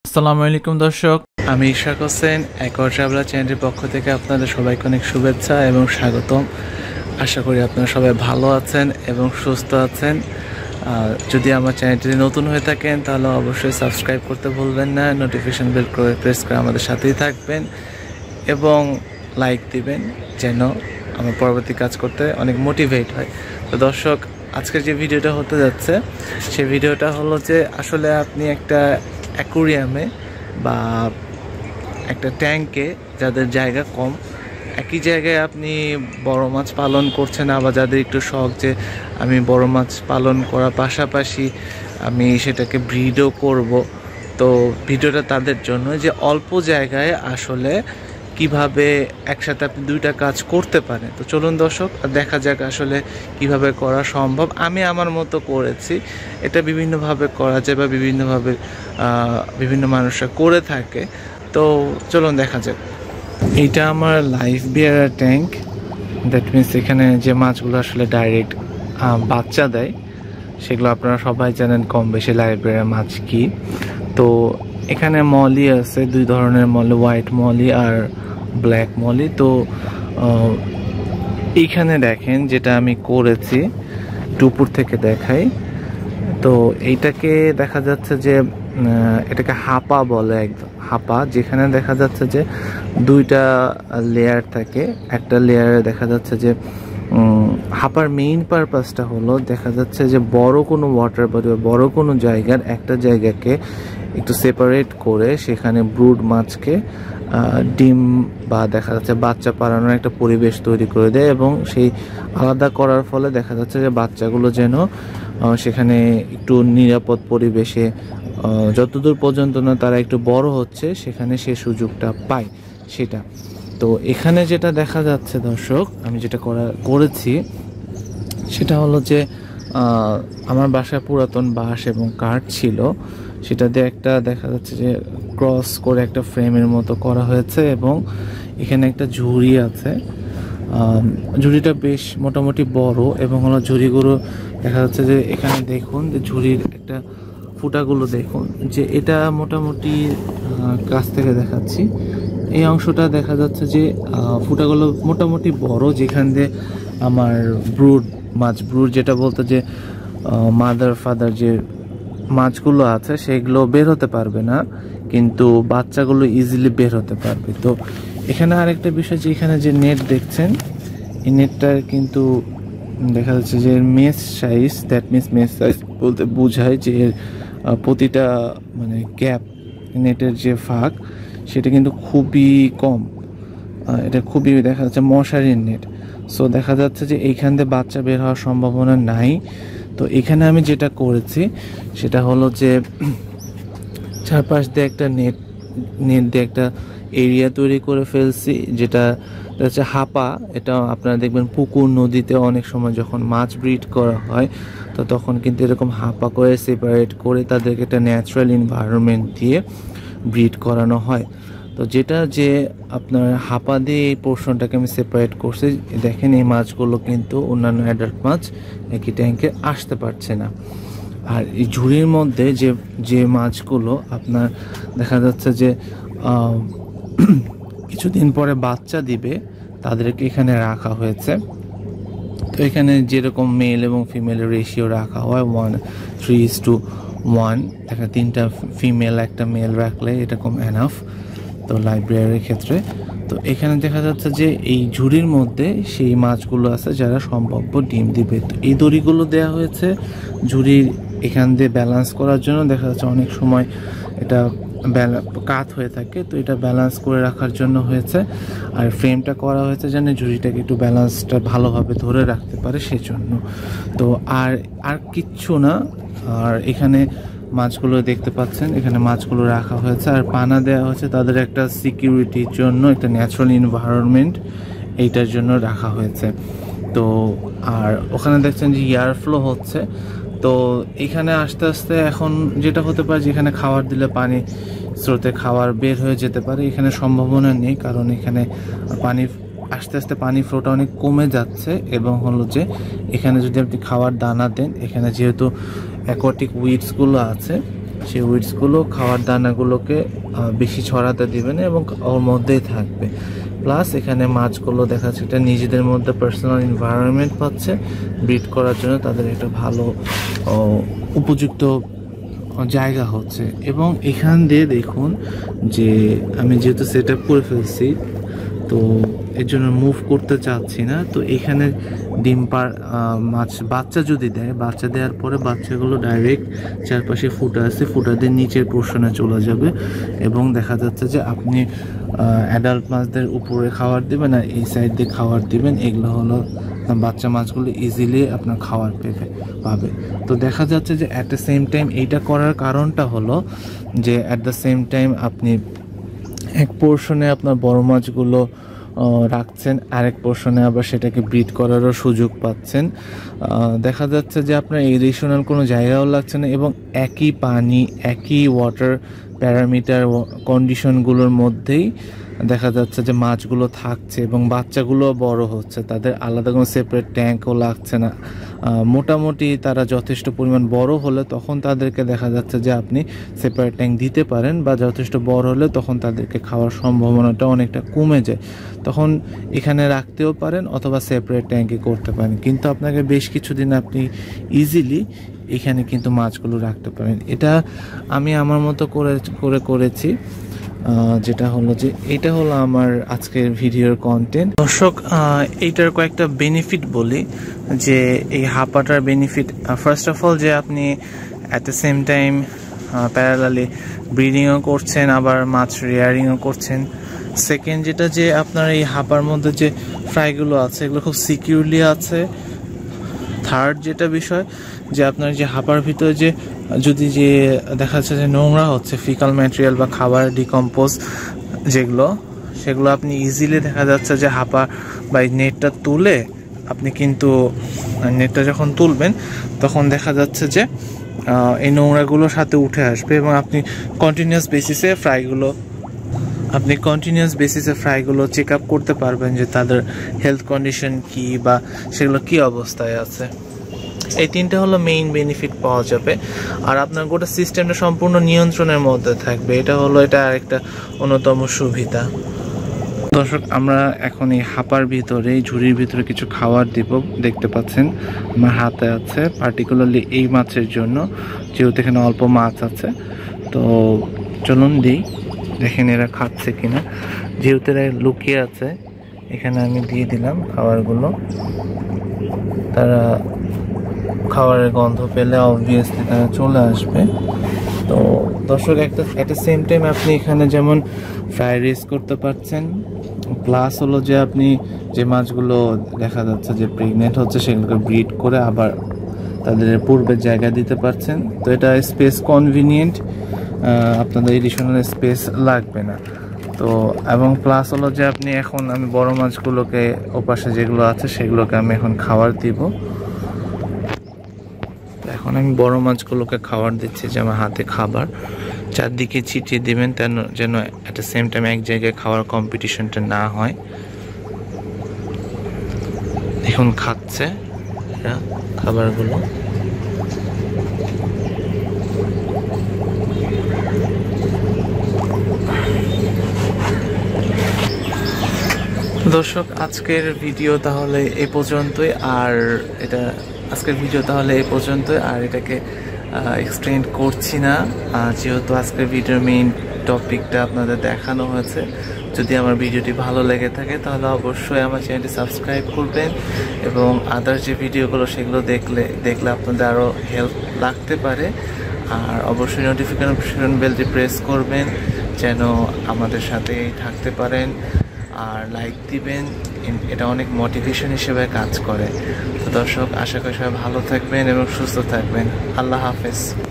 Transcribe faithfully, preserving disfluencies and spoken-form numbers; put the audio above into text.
আসসালামু আলাইকুম দর্শক, আমি ইশরাক হোসেন অ্যাকোয়া ট্রাভেলার চ্যানেলের পক্ষ থেকে আপনাদের সবাইকে অনেক শুভেচ্ছা এবং স্বাগতম। আশা করি আপনারা সবাই ভালো আছেন এবং সুস্থ আছেন। যদি আমার চ্যানেলটি নতুন হয়ে থাকেন তাহলে অবশ্যই সাবস্ক্রাইব করতে ভুলবেন না, নোটিফিকেশন বেল করে প্রেস করে আমাদের সাথেই থাকবেন এবং লাইক দিবেন যেন আমার পরবর্তী কাজ করতে অনেক মোটিভেট হয়। তো দর্শক, আজকের যে ভিডিওটা হতে যাচ্ছে সেই ভিডিওটা হলো যে আসলে আপনি একটা অ্যাকুরিয়ামে বা একটা ট্যাঙ্কে যাদের জায়গা কম, একই জায়গায় আপনি বড় মাছ পালন করছেন, আবার যাদের একটু শখ যে আমি বড় মাছ পালন করার পাশাপাশি আমি সেটাকে ব্রিডও করব, তো ভিডিওটা তাদের জন্য যে অল্প জায়গায় আসলে কিভাবে একসাথে আপনি দুইটা কাজ করতে পারেন। তো চলুন দর্শক, দেখা যাক আসলে কিভাবে করা সম্ভব। আমি আমার মতো করেছি, এটা বিভিন্নভাবে করা যায় বা বিভিন্নভাবে বিভিন্ন মানুষরা করে থাকে। তো চলুন দেখা যাক। এইটা আমার live bearer tank, that means এখানে যে মাছগুলো আসলে ডাইরেক্ট বাচ্চা দেয় সেগুলো আপনারা সবাই জানেন কম বেশি লাইফ বিয়ার মাছ কি। তো এখানে মলি আছে, দুই ধরনের মলি, হোয়াইট মলি আর ব্ল্যাক মলি। তো এইখানে দেখেন যেটা আমি করেছি, টুপুর থেকে দেখাই। তো এইটাকে দেখা যাচ্ছে যে এটাকে হাপা বলে, একদম হাপা, যেখানে দেখা যাচ্ছে যে দুইটা লেয়ার থাকে। একটা লেয়ারে দেখা যাচ্ছে যে হাপার মেইন পারপাসটা হলো দেখা যাচ্ছে যে বড় কোনো ওয়াটার বডি বা বড় কোনো জায়গার একটা জায়গাকে একটু সেপারেট করে সেখানে ব্রুড মাছকে ডিম বা দেখা যাচ্ছে বাচ্চা পালানোর একটা পরিবেশ তৈরি করে দেয়, এবং সেই আলাদা করার ফলে দেখা যাচ্ছে যে বাচ্চাগুলো যেন সেখানে একটু নিরাপদ পরিবেশে যতদূর পর্যন্ত না তারা একটু বড় হচ্ছে সেখানে সে সুযোগটা পায় সেটা। তো এখানে যেটা দেখা যাচ্ছে দর্শক, আমি যেটা করা করেছি সেটা হলো যে আমার বাসায় পুরাতন বাঁশ এবং কাঠ ছিল, সেটা দিয়ে একটা দেখা যাচ্ছে যে ক্রস করে একটা ফ্রেমের মতো করা হয়েছে, এবং এখানে একটা ঝুড়ি আছে। ঝুড়িটা বেশ মোটামুটি বড়, এবং হলো ঝুড়িগুলো দেখা যাচ্ছে যে এখানে দেখুন যে ঝুড়ির একটা ফুটাগুলো দেখুন, যে এটা মোটামুটি কাছ থেকে দেখাচ্ছি, এই অংশটা দেখা যাচ্ছে যে ফুটাগুলো মোটামুটি বড়, যেখান দিয়ে আমার ব্রুড মাছ, ব্রুড যেটা বলতে যে মাদার ফাদার যে মাছগুলো আছে সেগুলো বের হতে পারবে না, কিন্তু বাচ্চাগুলো ইজিলি বের হতে পারবে। তো এখানে আরেকটা বিষয়, যে এখানে যে নেট দেখছেন, এই নেটটার কিন্তু দেখা যাচ্ছে যে mesh size, that means mesh size বলতে বোঝায় যে এর প্রতিটা মানে গ্যাপ, নেটের যে ফাঁক সেটা কিন্তু খুবই কম, এটা খুবই দেখা যাচ্ছে মশারির নেট। সো দেখা যাচ্ছে যে এইখান দিয়ে বাচ্চা বের হওয়ার সম্ভাবনা নাই। তো এখানে আমি যেটা করেছি সেটা হলো যে চারপাশ দিয়ে একটা নেট নেট দিয়ে একটা এরিয়া তৈরি করে ফেলছি, যেটা হচ্ছে হাপা। এটা আপনারা দেখবেন পুকুর নদীতে অনেক সময় যখন মাছ ব্রিড করা হয় তো তখন কিন্তু এরকম হাপা করে সেপারেট করে তাদেরকে একটা ন্যাচারাল এনভায়রনমেন্ট দিয়ে ব্রিড করানো হয়। তো যেটা যে আপনার হাপা দিয়ে এই পোর্শনটাকে আমি সেপারেট করছি, দেখেন এই মাছগুলো কিন্তু অন্যান্য অ্যাডাল্ট মাছ একই ট্যাঙ্কে আসতে পারছে না। আর এই ঝুড়ির মধ্যে যে যে মাছগুলো আপনার দেখা যাচ্ছে যে কিছুদিন পরে বাচ্চা দিবে তাদেরকে এখানে রাখা হয়েছে। তো এখানে যেরকম মেল এবং ফিমেলের রেশিও রাখা হয় one three is to one, দেখা তিনটা ফিমেল একটা মেল রাখলে এরকম এনাফ, তো লাইব্রেরির ক্ষেত্রে। তো এখানে দেখা যাচ্ছে যে এই ঝুড়ির মধ্যে সেই মাছগুলো আছে যারা সম্ভাব্য ডিম দিবে। তো এই দড়িগুলো দেওয়া হয়েছে ঝুড়ির এখান দিয়ে ব্যালেন্স করার জন্য, দেখা যাচ্ছে অনেক সময় এটা কাত হয়ে থাকে, তো এটা ব্যালেন্স করে রাখার জন্য হয়েছে। আর ফ্রেমটা করা হয়েছে যেন ঝুড়িটাকে একটু ব্যালেন্সটা ভালোভাবে ধরে রাখতে পারে সেজন্য। তো আর আর কিচ্ছু না। আর এখানে মাছগুলো দেখতে পাচ্ছেন, এখানে মাছগুলো রাখা হয়েছে আর পানা দেওয়া হয়েছে তাদের একটা সিকিউরিটির জন্য, একটা ন্যাচারাল এনভায়রনমেন্ট এইটার জন্য রাখা হয়েছে। তো আর ওখানে দেখছেন যে এয়ার ফ্লো হচ্ছে। তো এখানে আস্তে আস্তে এখন যেটা হতে পারে, যেখানে খাবার দিলে পানি স্রোতে খাবার বের হয়ে যেতে পারে, এখানে সম্ভাবনা নেই, কারণ এখানে পানি আস্তে আস্তে পানি ফ্লোটা অনেক কমে যাচ্ছে। এবং হলো যে এখানে যদি আপনি খাবার দানা দেন, এখানে যেহেতু অ্যাকোয়াটিক উইডসগুলো আছে সেই উইডসগুলো খাওয়ার দানাগুলোকে বেশি ছড়াতে দিবে না এবং ওর মধ্যেই থাকবে। প্লাস এখানে মাছগুলো দেখা যাচ্ছে এটা নিজেদের মধ্যে পার্সোনাল এনভায়রনমেন্ট পাচ্ছে, ব্রিড করার জন্য তাদের একটা ভালো উপযুক্ত জায়গা হচ্ছে। এবং এখান দিয়ে দেখুন যে আমি যেহেতু সেট আপ করে ফেলছি, তো এর জন্য মুভ করতে চাচ্ছি না। তো এখানে ডিম পার মাছ বাচ্চা যদি দেয়, বাচ্চা দেওয়ার পরে বাচ্চাগুলো ডাইরেক্ট চারপাশে ফুটা আছে, ফুটা দিয়ে নিচের পোর্শনে চলে যাবে এবং দেখা যাচ্ছে যে আপনি অ্যাডাল্ট মাছদের উপরে খাবার দিবেন আর এই সাইড দিয়ে খাবার দিবেন, এগুলো হলো বাচ্চা মাছগুলো ইজিলি আপনার খাবার পেবে পাবে। তো দেখা যাচ্ছে যে অ্যাট দ্য সেম টাইম এইটা করার কারণটা হলো যে অ্যাট দ্য সেম টাইম আপনি এক পোর্শনে আপনার বড় মাছগুলো রাখছেন, আরেক পোর্শনে আবার সেটাকে ব্রিড করারও সুযোগ পাচ্ছেন। দেখা যাচ্ছে যে আপনার এডিশনাল কোনো জায়গাও লাগছে না এবং একই পানি একই ওয়াটার প্যারামিটার কন্ডিশনগুলোর মধ্যেই দেখা যাচ্ছে যে মাছগুলো থাকছে এবং বাচ্চাগুলো বড় হচ্ছে, তাদের আলাদা কোনো সেপারেট ট্যাঙ্কও লাগছে না। মোটামুটি তারা যথেষ্ট পরিমাণ বড় হলে তখন তাদেরকে দেখা যাচ্ছে যে আপনি সেপারেট ট্যাঙ্ক দিতে পারেন, বা যথেষ্ট বড় হলে তখন তাদেরকে খাওয়ার সম্ভাবনাটা অনেকটা কমে যায়, তখন এখানে রাখতেও পারেন অথবা সেপারেট ট্যাঙ্কে করতে পারেন। কিন্তু আপনাকে বেশ কিছুদিন আপনি ইজিলি এখানে কিন্তু মাছগুলো রাখতে পারেন। এটা আমি আমার মতো করে করে করেছি, যেটা হলো যে এটা হলো আমার আজকের ভিডিওর কন্টেন্ট। দর্শক, এইটার কয়েকটা বেনিফিট বলি যে এই হাঁপাটার বেনিফিট, ফার্স্ট অফ অল যে আপনি at the same time parallelly ব্রিডিংও করছেন আবার মাছ রেয়ারিংও করছেন। সেকেন্ড যেটা যে আপনার এই হাঁপার মধ্যে যে ফ্রাইগুলো আছে এগুলো খুব সিকিউরলি আছে। থার্ড যেটা বিষয় যে আপনার যে হাঁপার ভিতরে যে যদি যে দেখা যাচ্ছে যে নোংরা হচ্ছে ফিকাল ম্যাটেরিয়াল বা খাবার ডিকম্পোজ যেগুলো, সেগুলো আপনি ইজিলি দেখা যাচ্ছে যে হাঁপা বা এই নেটটা তুলে আপনি কিন্তু নেটটা যখন তুলবেন তখন দেখা যাচ্ছে যে এই নোংরাগুলোর সাথে উঠে আসবে এবং আপনি কন্টিনিউয়াস বেসিসে ফ্রাইগুলো আপনি কন্টিনিউয়াস বেসিসে ফ্রাইগুলো চেক আপ করতে পারবেন যে তাদের হেলথ কন্ডিশন কি বা সেগুলো কি অবস্থায় আছে। এই তিনটে হলো মেইন বেনিফিট পাওয়া যাবে, আর আপনার গোটা সিস্টেমটা সম্পূর্ণ নিয়ন্ত্রণের মধ্যে থাকবে। এটা হলো এটা আরেকটা অন্যতম সুবিধা। দর্শক, আমরা এখন এই হাঁপার ভিতরে এই ঝুড়ির ভিতরে কিছু খাবার দিব, দেখতে পাচ্ছেন আমার হাতে আছে, পার্টিকুলারলি এই মাছের জন্য, যেহেতু এখানে অল্প মাছ আছে। তো চলুন দিই, দেখেন এরা খাচ্ছে কিনা। যেহেতু এরা লুকিয়ে আছে এখানে আমি দিয়ে দিলাম খাবারগুলো, তারা খাবারের গন্ধ পেলে অবভিয়াসলি তারা চলে আসবে। তো দর্শক, একটা অ্যাট দ্য সেম টাইম আপনি এখানে যেমন ফ্রাই রাইস করতে পারছেন, প্লাস হলো যে আপনি যে মাছগুলো দেখা যাচ্ছে যে প্রেগনেন্ট হচ্ছে সেগুলোকে ব্রিড করে আবার তাদের পূর্বের জায়গা দিতে পারছেন। তো এটা স্পেস কনভিনিয়েন্ট, আপনাদের এডিশনাল স্পেস লাগবে না। তো এবং প্লাস হলো যে আপনি এখন আমি বড় মাছগুলোকে ওপাশে যেগুলো আছে সেগুলোকে আমি এখন খাবার দিব। এখন আমি বড় মাছগুলোকে খাবার দিচ্ছি, যে আমার হাতে খাবার চারদিকে ছিটিয়ে দিবেন তেন যেন অ্যাট দ্য সেম টাইম এক জায়গায় খাওয়ার কম্পিটিশনটা না হয়। এখন খাচ্ছে এরা খাবারগুলো। দর্শক, আজকের ভিডিও তাহলে এ পর্যন্তই, আর এটা আজকের ভিডিও তাহলে এ পর্যন্তই আর এটাকে এক্সটেন্ড করছি না, যেহেতু আজকের ভিডিওর মেইন টপিকটা আপনাদের দেখানো হয়েছে। যদি আমার ভিডিওটি ভালো লেগে থাকে তাহলে অবশ্যই আমার চ্যানেলটি সাবস্ক্রাইব করবেন এবং আদার যে ভিডিওগুলো সেগুলো দেখলে দেখলে আপনাদের আরও হেল্প লাগতে পারে। আর অবশ্যই নোটিফিকেশন বেলটি প্রেস করবেন যেন আমাদের সাথেই থাকতে পারেন, আর লাইক দিবেন, এটা অনেক মোটিভেশন হিসেবে কাজ করে। তো দর্শক, আশা করি সবাই ভালো থাকবেন এবং সুস্থ থাকবেন। আল্লাহ হাফেজ।